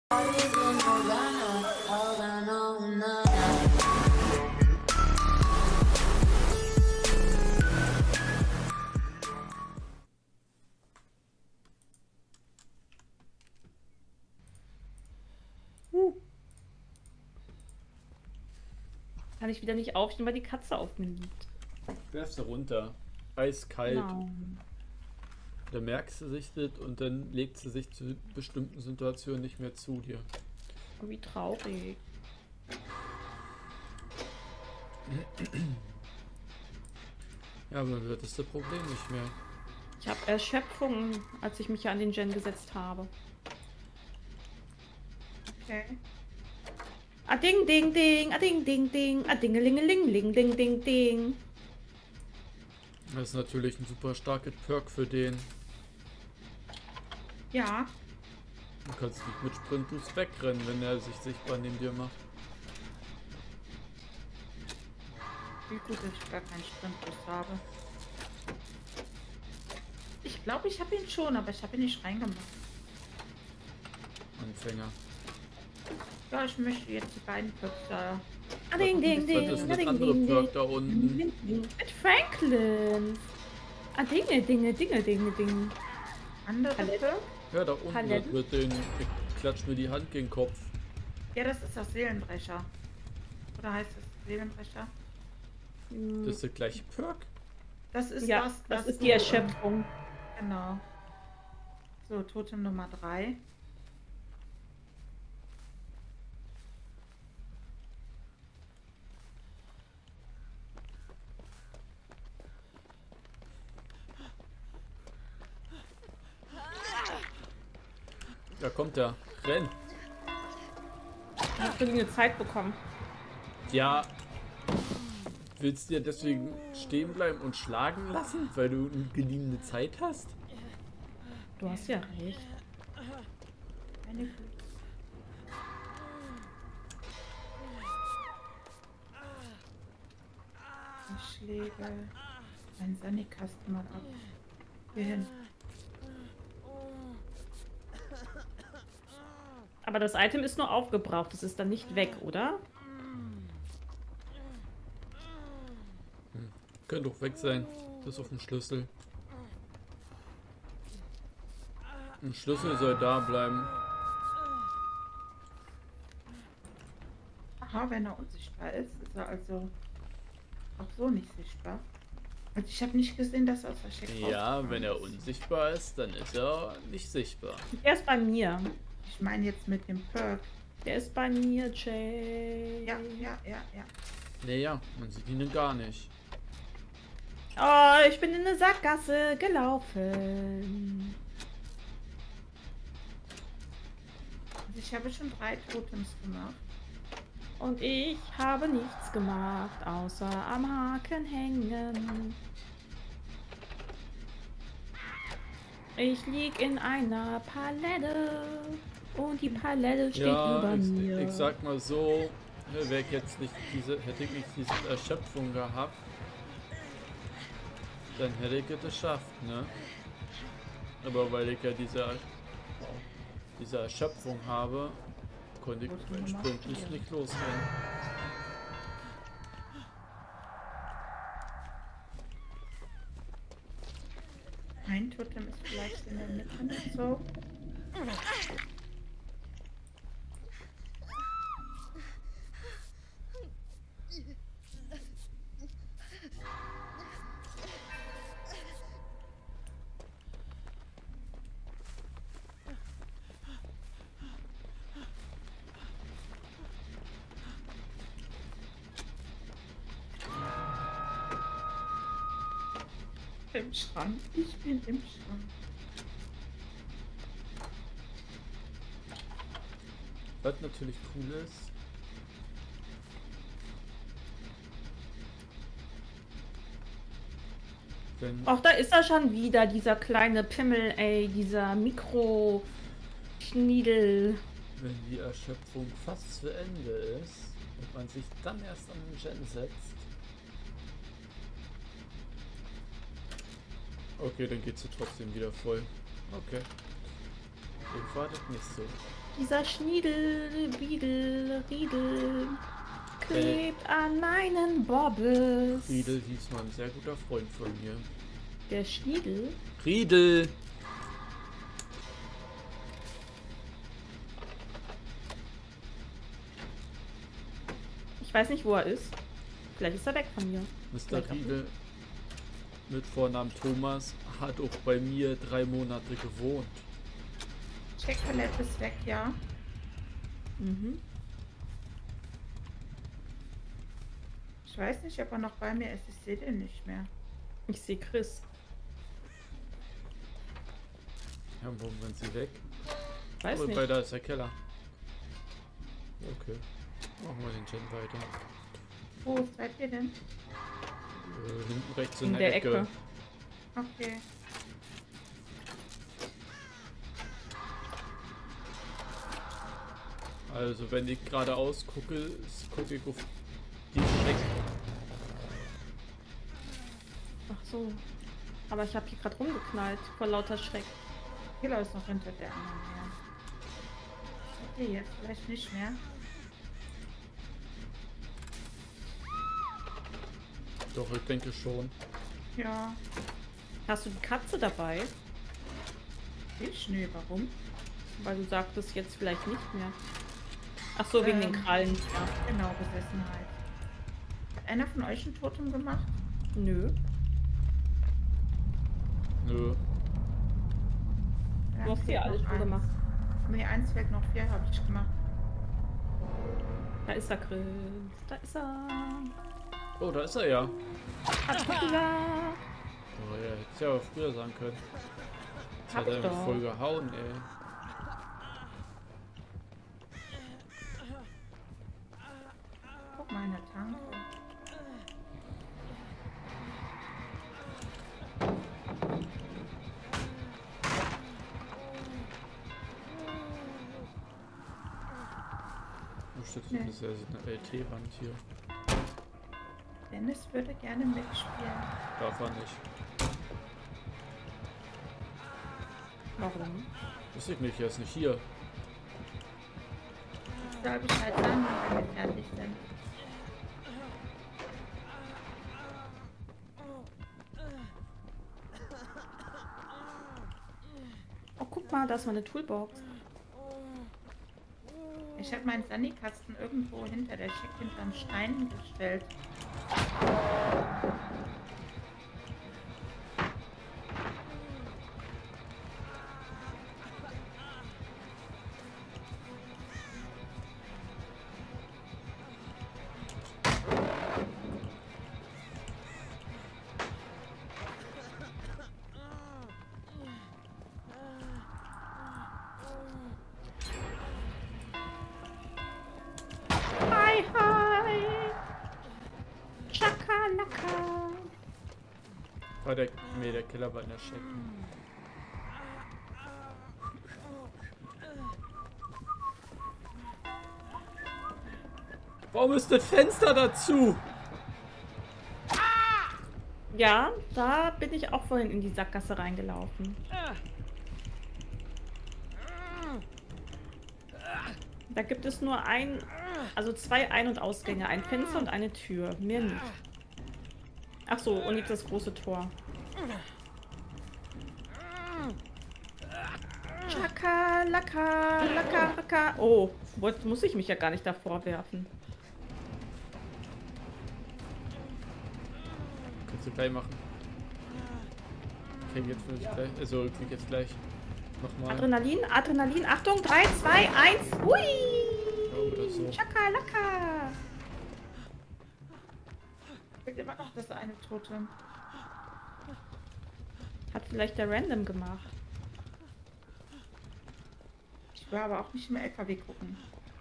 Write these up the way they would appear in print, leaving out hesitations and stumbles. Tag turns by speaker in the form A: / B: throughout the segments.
A: Kann ich wieder nicht aufstehen, weil die Katze auf mir liegt.
B: Werf sie runter. Eiskalt.
A: Genau.
B: Da merkst du sich das und dann legt sie sich zu bestimmten Situationen nicht mehr zu dir.
A: Oh, wie traurig.
B: Ja, aber dann wird das Problem nicht mehr.
A: Ich habe Erschöpfung, als ich mich an den Gen gesetzt habe.
C: Okay.
A: Ah, ding, ding, ding, ah, ding, ding, ding, ah, dingelingeling, ding, ding, ding.
B: Das ist natürlich ein super starkes Perk für den.
C: Ja.
B: Du kannst nicht mit Sprint-Boost wegrennen, wenn er sich sichtbar neben dir macht.
C: Wie gut, dass ich gar keinen Sprintbus habe. Ich glaube, ich habe ihn schon, aber ich habe ihn nicht reingemacht.
B: Anfänger.
C: Ja, ich möchte jetzt die beiden Köpfe.
A: Ah, ding, ding,
B: Was
A: ding,
B: ist
A: ah,
B: das
A: ding,
B: andere
A: ding,
B: Perk
A: ding.
B: da unten?
A: Mit Franklin. Ah, Dinge, Dinge, Dinge, Dinge, Dinge.
C: Andere
A: Palette?
C: Perk?
B: Ja, da unten
A: Paletten?
B: mit den... Ich klatsch mir die Hand gegen den Kopf.
C: Ja, das ist das Seelenbrecher. Oder heißt es Seelenbrecher?
B: Das ist der gleiche Perk?
C: Das ist
A: Ja, das ist die Erschöpfung.
C: Genau. So, Totem Nummer 3.
B: Da kommt er. Renn!
A: Ich habe eine Zeit bekommen.
B: Ja. Willst du dir deswegen stehen bleiben und schlagen lassen, weil du eine geliehene Zeit hast?
A: Du hast ja recht.
C: Eine Güte. Die Schläge. Ein Sandikasten mal ab. Hier hin.
A: Aber das Item ist nur aufgebraucht. Das ist dann nicht weg, oder?
B: Könnte doch weg sein. Das ist auf dem Schlüssel. Ein Schlüssel soll da bleiben.
C: Aha, wenn er unsichtbar ist, ist er also auch so nicht sichtbar. Also ich habe nicht gesehen, dass er aus der Check
B: Ja, wenn er unsichtbar ist, dann ist er nicht sichtbar.
A: Der ist bei mir.
C: Ich meine jetzt mit dem Perk.
A: Der ist bei mir, Jay.
C: Ja.
B: Naja, man sieht ihn gar nicht.
A: Oh, ich bin in eine Sackgasse gelaufen.
C: Also ich habe schon 3 Totems gemacht.
A: Und ich habe nichts gemacht, außer am Haken hängen. Ich lieg in einer Palette. Und die Palette steht über mir.
B: ich sag mal so, wäre ich jetzt nicht hätte ich nicht diese Erschöpfung gehabt, dann hätte ich es geschafft, ne? Aber weil ich ja diese Erschöpfung habe, konnte ich meinen Sprint nicht losrennen.
C: Ein Totem ist vielleicht in der Mitte. So. Im Schrank. Ich bin im Schrank.
B: Was natürlich cool ist, wenn
A: Ach, da ist er schon wieder, dieser kleine Pimmel, ey, dieser Mikro-Schniedel.
B: wenn die Erschöpfung fast zu Ende ist und man sich dann erst an den Gen setzt. Okay, dann geht sie trotzdem wieder voll. Okay. Ich war das nicht so.
A: Dieser Schniedel, Riedel klebt an meinen Bobbes.
B: Riedel hieß mal ein sehr guter Freund von mir.
A: Der Schniedel?
B: Riedel!
A: Ich weiß nicht, wo er ist. Vielleicht ist er weg von mir.
B: Mr. Riedel mit Vornamen Thomas hat auch bei mir 3 Monate gewohnt.
C: Checkpalette ist weg, ja.
A: Mhm.
C: Ich weiß nicht, ob er noch bei mir ist. Ich sehe den nicht mehr.
A: Ich sehe Chris.
B: Ja, warum sind sie weg?
A: Weiß
B: Oh,
A: nicht.
B: bei da ist der Keller. Okay. Machen wir den Chat weiter.
C: Wo seid ihr denn?
B: Hinten rechts
A: In der Ecke.
C: Okay.
B: Also wenn ich geradeaus gucke, gucke ich auf die Schreck.
A: Ach so. Aber ich habe hier gerade rumgeknallt vor lauter Schreck.
C: Killer ist noch hinter der anderen her. Okay, jetzt vielleicht nicht mehr.
B: Doch, ich denke schon.
C: Ja.
A: Hast du die Katze dabei?
C: Ich? Nö, warum?
A: Weil du sagtest jetzt vielleicht nicht mehr. Ach so, wegen den Krallen. Ja.
C: Genau, Besessenheit. Hat einer von euch ein Totem gemacht?
A: Nö.
B: Nö.
C: Ja,
A: Du hast ja alles schon gemacht.
C: Nee, eins fehlt noch, 4 habe ich gemacht.
A: Da ist er, Chris. Da ist er.
B: Oh, da ist er ja.
A: Hat gesagt.
B: Oh ja, hätte ja aber früher sagen können. Jetzt
A: Hab
B: hat er
A: ich
B: mich
A: doch.
B: voll gehauen, ey.
C: Guck mal in der Tanke.
B: Wo steht
C: Nee.
B: das? Das ist eine LT-Wand hier.
C: Dennis würde gerne mitspielen.
B: Darf er nicht.
A: Warum?
B: Wusste ich nicht, er ist nicht hier.
C: Soll Bescheid sagen, wenn wir fertig sind.
A: Oh, guck mal, da ist meine Toolbox.
C: Ich habe meinen Sandikasten irgendwo hinter der Schick hinterm Stein gestellt.
A: Hi, hi. Chakalaka.
B: War der Killer bei der Check. Warum ist das Fenster dazu?
A: Ja, da bin ich auch vorhin in die Sackgasse reingelaufen. Da gibt es nur also 2 Ein- und Ausgänge, ein Fenster und eine Tür, mehr nicht. Ach so, und jetzt das große Tor. Chakalaka, laka, laka. Oh, jetzt muss ich mich ja gar nicht davor werfen.
B: Kannst du gleich machen. Okay, jetzt will ich gleich. Also, ich krieg jetzt gleich. Nochmal.
A: Adrenalin, Adrenalin, Achtung, 3, 2, 1, hui!
B: Ja, oder so.
A: Chakalaka!
C: Fehlt immer noch das eine Totem.
A: Hat vielleicht der Random gemacht.
C: Ich will aber auch nicht im LKW gucken.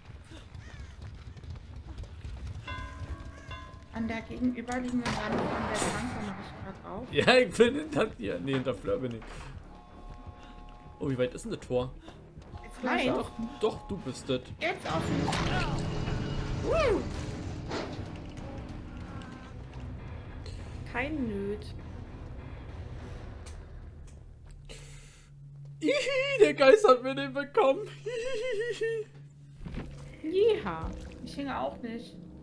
C: An der gegenüberliegenden Wand von der Tanke mache ich gerade auf.
B: Ja, ich bin hinter dir. Nee, hinter Fleur bin ich. Oh, wie weit ist denn das Tor?
C: Jetzt gleich
A: Nein.
C: auf.
B: Doch, du bist das.
C: Jetzt auf.
A: Kein Nöt.
B: Ihi, der Geist hat mir den bekommen.
A: Jeha.
C: Ich hänge auch nicht.